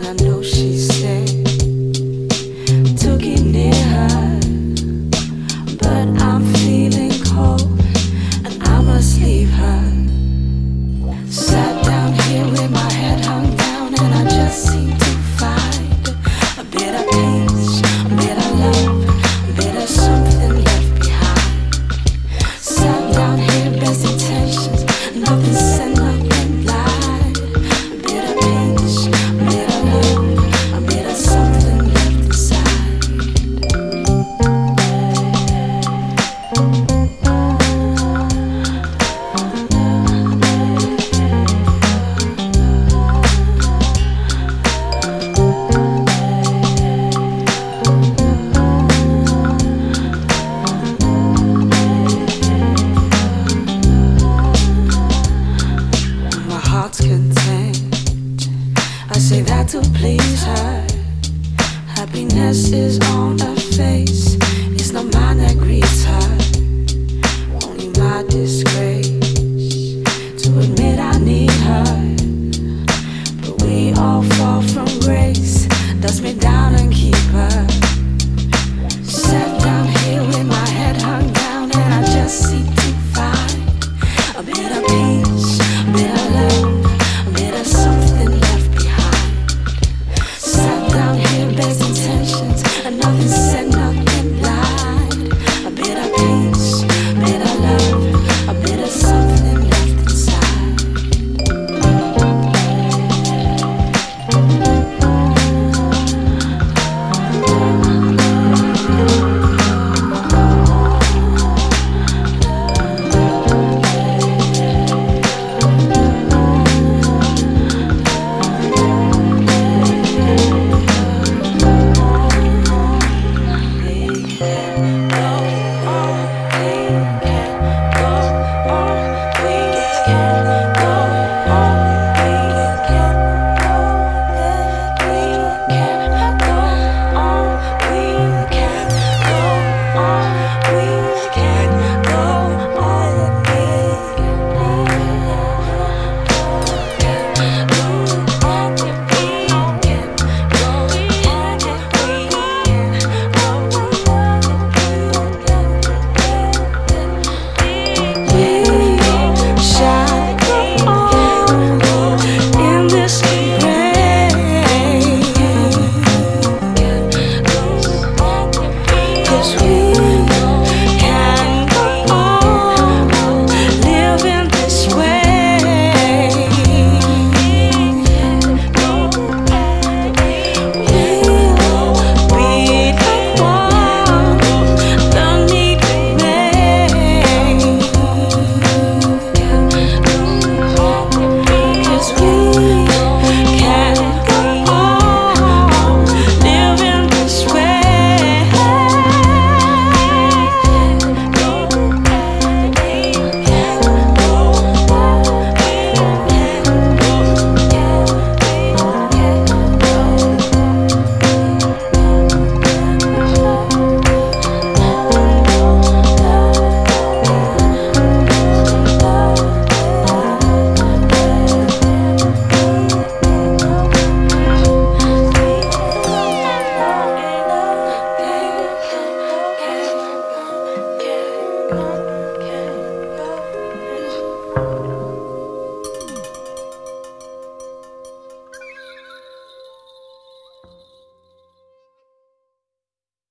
I know she's sad. Took it near her, but I'm feeling cold, and I must leave her. Sat down here with my head hung down, and I just seem to find a bit of peace, a bit of love, a bit of something left behind. Sat down here, best intentions, nothing said, nothing lied. A bit of peace, a bit of love, a bit of something left inside. My heart's content, I say that to please her. Happiness is on her face, it's not mine that grieves her. Only my disgrace to admit I need her. But we all fall from grace, dust me down and keep her.